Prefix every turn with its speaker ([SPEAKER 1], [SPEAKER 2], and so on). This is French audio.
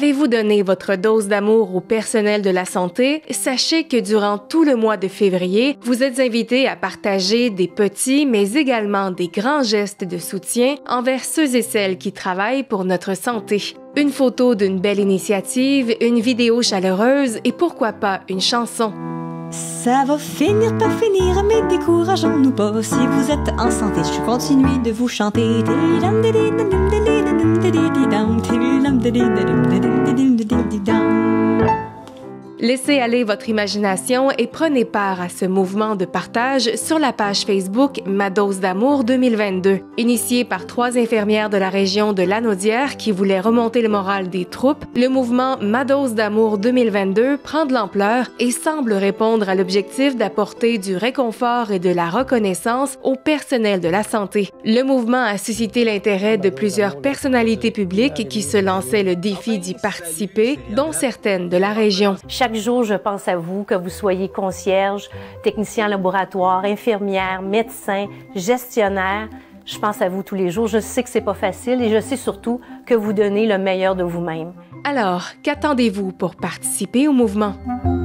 [SPEAKER 1] Avez-vous donné votre dose d'amour au personnel de la santé? Sachez que durant tout le mois de février, vous êtes invité à partager des petits mais également des grands gestes de soutien envers ceux et celles qui travaillent pour notre santé. Une photo d'une belle initiative, une vidéo chaleureuse et pourquoi pas une chanson.
[SPEAKER 2] Ça va finir par finir, mais décourageons-nous pas. Si vous êtes en santé, je continue de vous chanter.
[SPEAKER 1] Laissez aller votre imagination et prenez part à ce mouvement de partage sur la page Facebook Ma Dose d'Amour 2022. Initié par 3 infirmières de la région de Lanaudière qui voulaient remonter le moral des troupes, le mouvement Ma Dose d'Amour 2022 prend de l'ampleur et semble répondre à l'objectif d'apporter du réconfort et de la reconnaissance au personnel de la santé. Le mouvement a suscité l'intérêt de plusieurs personnalités publiques qui se lançaient le défi d'y participer, dont certaines de la région.
[SPEAKER 3] Chaque jour, je pense à vous, que vous soyez concierge, technicien en laboratoire, infirmière, médecin, gestionnaire. Je pense à vous tous les jours. Je sais que c'est pas facile et je sais surtout que vous donnez le meilleur de vous-même.
[SPEAKER 1] Alors, qu'attendez-vous pour participer au mouvement?